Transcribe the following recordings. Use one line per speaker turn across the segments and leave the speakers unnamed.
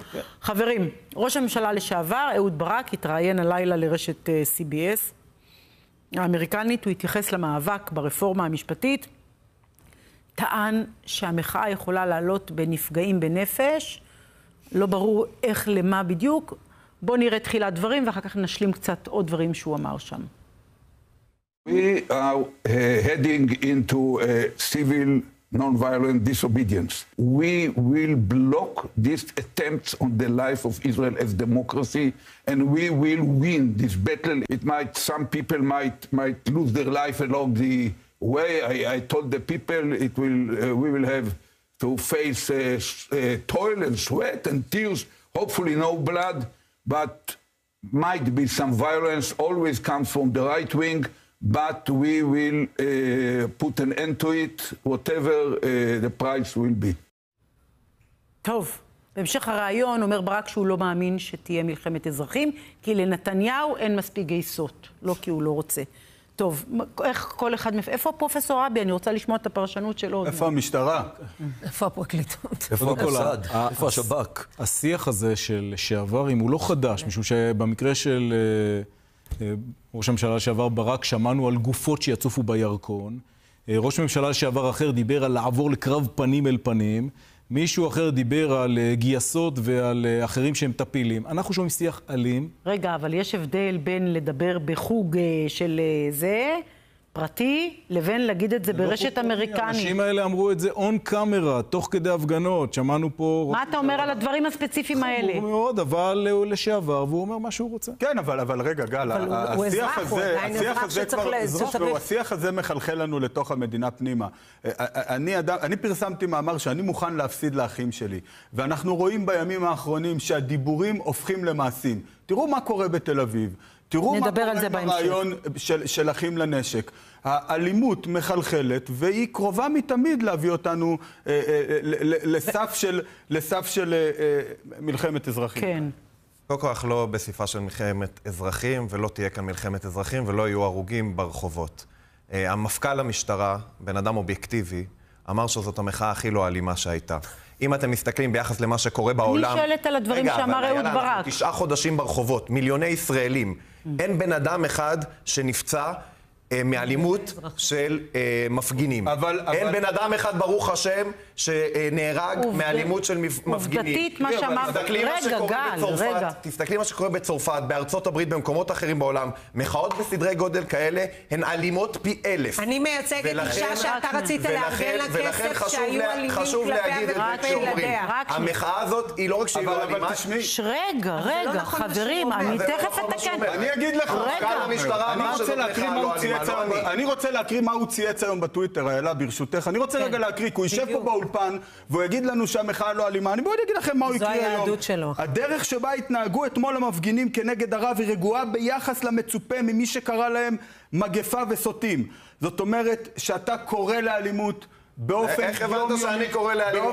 חברים, ראש הממשלה לשעבר, אהוד ברק, התראיין הלילה לרשת CBS האמריקנית. הוא התייחס למאבק ברפורמה המשפטית, טען שהמחאה יכולה לעלות בנפגעים בנפש, לא ברור איך למה בדיוק. בואו נראה תחילת דברים ואחר כך נשלים קצת עוד דברים שהוא אמר שם.
We are heading into civil non-violent disobedience. We will block these attempts on the life of Israel as democracy, and we will win this battle. Some people might lose their life along the way. I told the people we will have to face toil and sweat and tears, hopefully no blood, but might be some violence, always comes from the right wing, but we will put an end to it, whatever the price will be.
טוב, בהמשך הרעיון אומר ברק שהוא לא מאמין שתהיה מלחמת אזרחים, כי לנתניהו אין מספיק גייסות, לא כי הוא לא רוצה. טוב, איך כל אחד... איפה פרופסור אבי? אני רוצה לשמוע את הפרשנות שלו.
איפה המשטרה?
איפה הפרקליטות?
איפה המוסד? איפה השב"כ?
השיח הזה של שעברים הוא לא חדש, משום שבמקרה של ראש הממשלה לשעבר ברק שמענו על גופות שיצופו בירקון. ראש הממשלה לשעבר אחר דיבר על לעבור לקרב פנים אל פנים. מישהו אחר דיבר על גייסות ועל אחרים שהם טפילים. אנחנו שומעים שיח אלים.
רגע, אבל יש הבדל בין לדבר בחוג של זה, פרטי, לבין להגיד את זה ברשת אמריקנית.
האנשים האלה אמרו את זה און קאמרה, תוך כדי הפגנות. שמענו פה...
מה אתה אומר על הדברים הספציפיים האלה?
חמור מאוד, אבל הוא לשעבר, והוא אומר מה שהוא רוצה.
כן, אבל רגע, גל, השיח הזה מחלחל לנו לתוך המדינה פנימה. אני פרסמתי מאמר שאני מוכן להפסיד לאחים שלי, ואנחנו רואים בימים האחרונים שהדיבורים הופכים למעשים. תראו מה קורה בתל אביב. תראו מה קורה ברעיון של אחים לנשק. האלימות מחלחלת, והיא קרובה מתמיד להביא אותנו לסף של מלחמת אזרחים.
כן.
קודם כל, אנחנו לא בסופה של מלחמת אזרחים, ולא תהיה כאן מלחמת אזרחים, ולא יהיו הרוגים ברחובות. המפכ"ל המשטרה, בן אדם אובייקטיבי, אמר שזאת המחאה הכי לא אלימה שהייתה. אם אתם מסתכלים ביחס למה שקורה בעולם...
אני שואלת על הדברים שאמר אהוד ברק.
9 חודשים ברחובות, מיליוני ישראלים. אין בן אדם אחד שנפצע מאלימות של מפגינים. אין בן אדם אחד, ברוך השם, שנהרג מאלימות של מפגינים.
עובדתית, מה שאמר... רגע, גל, רגע.
תסתכלי מה שקורה בצרפת, בארצות הברית, במקומות אחרים בעולם. מחאות בסדרי גודל כאלה הן אלימות פי 1000.
אני מייצגת אישה שאתה רצית לארגן לה כסף שהיו אלימים כלפיה וילדיה.
המחאה הזאת היא לא רק שהיא לא אלימה.
רגע, חברים, אני תכף אתקן.
אני אגיד לך, אני רוצה להקריא מה הוא צייץ היום בטוויטר, איילה, ברשותך. אני רוצה רגע להקריא, כי הוא יושב פה באולפן, והוא יגיד לנו שהמחאה לא אלימה. אני בואי אגיד לכם מה הוא יקריא היום.
זו היהדות שלו.
הדרך שבה התנהגו אתמול המפגינים כנגד הרב היא רגועה ביחס למצופה ממי שקרא להם מגפה וסוטים. זאת אומרת שאתה קורא לאלימות באופן...
איך הבנת שאני קורא לאלימות?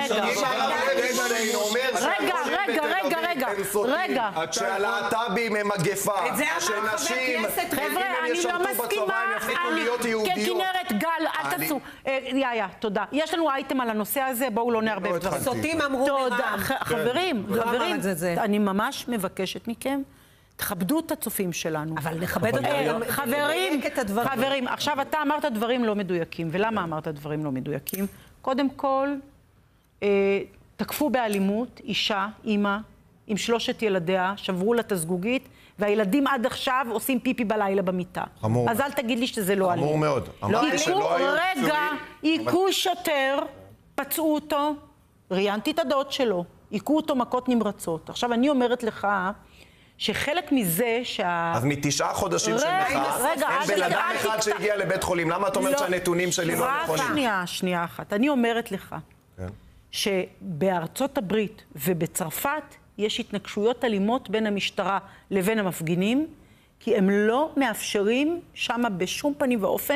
רגע.
שהלהט"בים הם מגפה. שנשים...
חבר'ה, אני לא מסכימה. כנרת, גל, אל תעשו. תודה. יש לנו אייטם על הנושא הזה, בואו לא נערבב דברים.
סוטים אמרו מרם.
חברים, אני ממש מבקשת מכם. תכבדו את הצופים שלנו.
אבל נכבד אותם.
חברים, עכשיו אתה אמרת דברים לא מדויקים. ולמה אמרת דברים לא מדויקים? קודם כל, תקפו באלימות אישה, אמא, עם 3 ילדיה, שברו לה את הזגוגית, והילדים עד עכשיו עושים פיפי בלילה במיטה.
חמור.
אז אל תגיד לי שזה לא אלימות.
חמור מאוד.
רגע, עיקו שוטר, פצעו אותו, ראיינתי את הדוד שלו, עיקו אותו מכות נמרצות. עכשיו אני אומרת לך, שחלק מזה
אז מ9 חודשים של מחאה, אין בן אדם אחד שהגיע לבית חולים. למה את אומרת שהנתונים שלי לא נכונים?
שנייה אחת. אני אומרת לך שבארצות הברית ובצרפת יש התנגשויות אלימות בין המשטרה לבין המפגינים, כי הם לא מאפשרים שם בשום פנים ואופן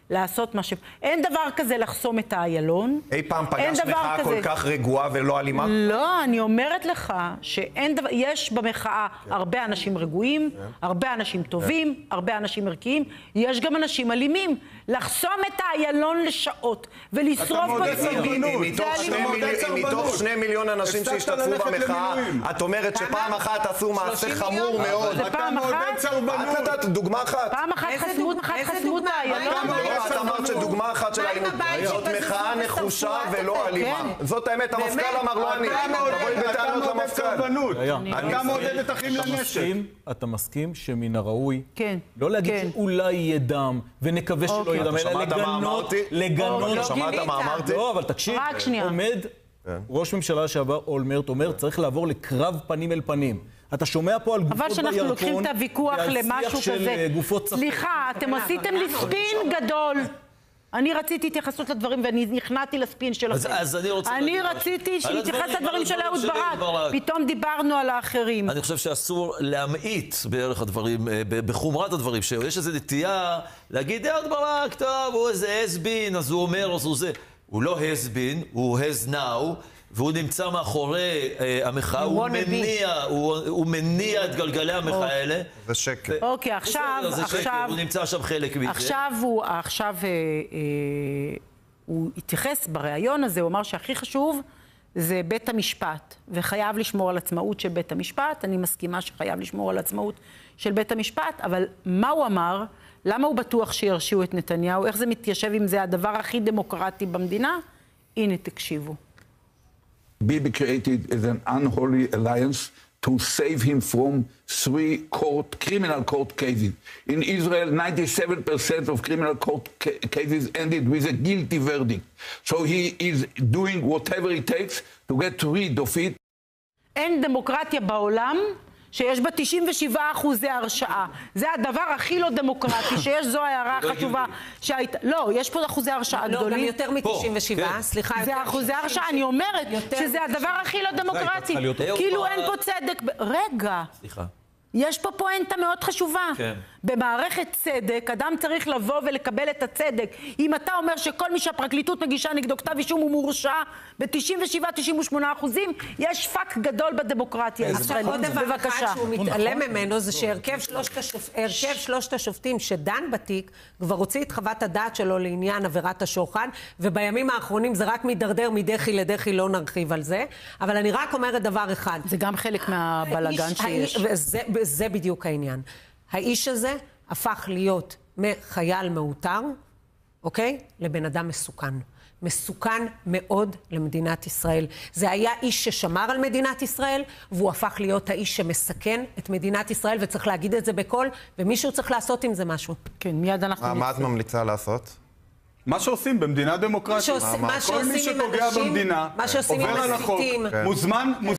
לעשות מה ש... אין דבר כזה לחסום את האיילון.
אי פעם פגשת מחאה כל כך רגועה ולא אלימה?
לא, אני אומרת לך שאין דבר... יש במחאה הרבה אנשים רגועים, הרבה אנשים טובים, הרבה אנשים ערכיים, יש גם אנשים אלימים. לחסום את האיילון לשעות ולשרוף בצירים.
מתוך 2 מיליון אנשים שהשתתפו במחאה, את אומרת שפעם אחת עשו מעשה חמור מאוד.
זה פעם אחת?
דוגמה אחת.
פעם אחת חסמו את האיילון.
את אמרת שדוגמה אחת של האלימות. זאת מחאה נחושה ולא אלימה. זאת האמת, המפכ"ל אמר לא אני. תבואי בטענות למפכ"ל.
אתה מעודד את אחים לנשק.
אתה מסכים שמן הראוי לא להגיד שאולי יהיה דם ונקווה שלא יהיה דם, אלא לגנות.
שמעת מה אמרתי?
לא, אבל תקשיב, עומד ראש ממשלה לשעבר אולמרט אומר צריך לעבור לקרב פנים אל פנים. אתה שומע פה על גופות בירקון,
אבל שאנחנו לוקחים את הוויכוח למשהו כזה. סליחה, אתם עשיתם לי ספין גדול. אני רציתי התייחסות לדברים ואני נכנעתי לספין שלכם. אני רציתי שנתייחס לדברים של אהוד ברק. פתאום דיברנו על האחרים.
אני חושב שאסור להמעיט בערך הדברים, בחומרת הדברים, שיש איזו נטייה להגיד, אהוד ברק, טוב, הוא איזה הסבין, אז הוא אומר, אז הוא זה. הוא לא הסבין, הוא has now, והוא נמצא מאחורי המחאה, הוא מניע את גלגלי המחאה האלה.
זה שקר.
אוקיי, עכשיו...
הוא נמצא שם חלק מזה.
עכשיו הוא התייחס בריאיון הזה, הוא אמר שהכי חשוב זה בית המשפט, וחייב לשמור על עצמאות של בית המשפט. אני מסכימה שחייב לשמור על עצמאות של בית המשפט, אבל מה הוא אמר? למה הוא בטוח שירשיעו את נתניהו? איך זה מתיישב אם זה הדבר הכי דמוקרטי במדינה? הנה, תקשיבו.
Bibi created as an unholy alliance to save him from 3 criminal court cases. In Israel, 97% of criminal court cases ended with a guilty verdict. So he is doing whatever it takes to get rid of it.
אין דמוקרטיה בעולם שיש בה 97% הרשעה. זה הדבר הכי לא דמוקרטי, שיש זו הערה חשובה שהייתה... לא, יש פה אחוזי הרשעה גדולים.
לא, גם יותר מ-97, סליחה.
זה אחוזי הרשעה, אני אומרת שזה הדבר הכי לא דמוקרטי. כאילו אין פה צדק... רגע.
סליחה.
יש פה פואנטה מאוד חשובה.
כן.
במערכת צדק, אדם צריך לבוא ולקבל את הצדק. אם אתה אומר שכל מי שהפרקליטות מגישה נגדו כתב אישום הוא מורשע ב-97-98%, יש פאק גדול בדמוקרטיה הישראלית.
עוד דבר אחד שהוא מתעלם ממנו זה שהרכב שלושת השופטים שדן בתיק כבר הוציא את חוות הדעת שלו לעניין עבירת השוחד, ובימים האחרונים זה רק מדרדר מדחי לדחי, לא נרחיב על זה. אבל אני רק אומרת דבר אחד.
זה גם חלק מהבלגן שיש.
זה בדיוק העניין. האיש הזה הפך להיות מחייל מאותר, אוקיי? לבן אדם מסוכן. מסוכן מאוד למדינת ישראל. זה היה איש ששמר על מדינת ישראל, והוא הפך להיות האיש שמסכן את מדינת ישראל, וצריך להגיד את זה בקול, ומישהו צריך לעשות עם זה משהו.
כן, מיד אנחנו...
מה את ממליצה לעשות?
מה שעושים במדינה דמוקרטית.
מה
כל מי
שעושים עם
שפוגע
אנשים,
במדינה,
מה שעושים עם
עובר על החוק,
מסיתים.
מוזמן